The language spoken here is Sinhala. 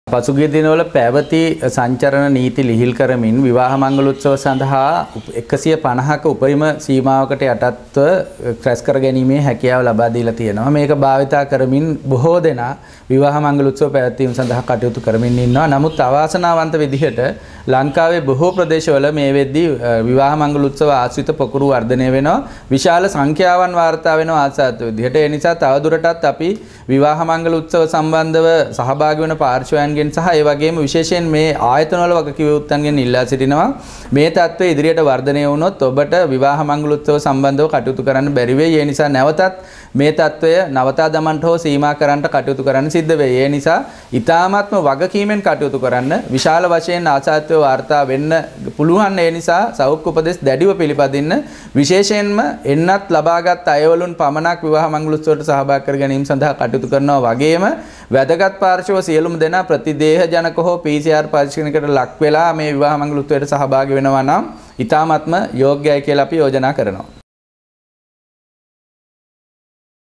පසුගිය දිනවල පැවති සංචරණ නීති ලිහිල් කරමින් විවාහ මංගල උත්සව සඳහා 150ක උපරිම සීමාවකට යටත්ව ක්‍රැස් කර ගැනීමේ හැකියාව ලබා දීලා තියෙනවා. මේක භාවිතා කරමින් බොහෝ දෙනා විවාහ මංගල උත්සව පැවැත්වීම සඳහා කටයුතු කරමින් ඉන්නවා. නමුත් අවාසනාවන්ත විදිහට ලංකාවේ බොහෝ ප්‍රදේශවල මේ වෙද්දී විවාහ මංගල උත්සව ආශ්‍රිත පොකුරු වර්ධනය වෙනවා. විශාල සංඛ්‍යාවන් වාර්තා වෙනවා ආසාත් විදිහට. ඒ නිසා තවදුරටත් අපි විවාහ මංගල උත්සව සම්බන්ධව සහභාගී වන පාර්ශවයන්ගෙන් සහ ඒ වගේම විශේෂයෙන් මේ ආයතනවල වගකීම් යුක්තන්ගෙන් ඉල්ලා සිටිනවා මේ තත්ත්වය ඉදිරියට වර්ධනය වුණොත් ඔබට විවාහ මංගල උත්සව සම්බන්ධව කටයුතු කරන්න බැරි වෙයි. ඒ නිසා නැවතත් මේ තත්ත්වය නවතා දමන්නට හෝ සීමා කරන්නට කටයුතු කරන්න සිද්ධ වෙයි. ඒ නිසා ඊ타මාත්ම වගකීමෙන් කටයුතු කරන්න විශාල වශයෙන් ආසාත්ව වාර්තා වෙන්න පුළුවන්. ඒ නිසා සෞඛ්‍ය උපදෙස් දැඩිව පිළිපදින්න විශේෂයෙන්ම එන්නත් ලබාගත් අයවලුන් පමණක් විවාහ මංගල උත්සවයට සහභාගී කර ගැනීම සඳහා කටයුතු කරනවා වගේම වැදගත් පාර්ශව සියලුම දෙනා ප්‍රතිදේහ ජනක හෝ PCR පරීක්ෂණයකට ලක් වෙලා මේ විවාහ මංගල උත්සවයට සහභාගී වෙනවා නම් ඊ타මාත්ම යෝග්‍යයි කියලා අපි යෝජනා කරනවා.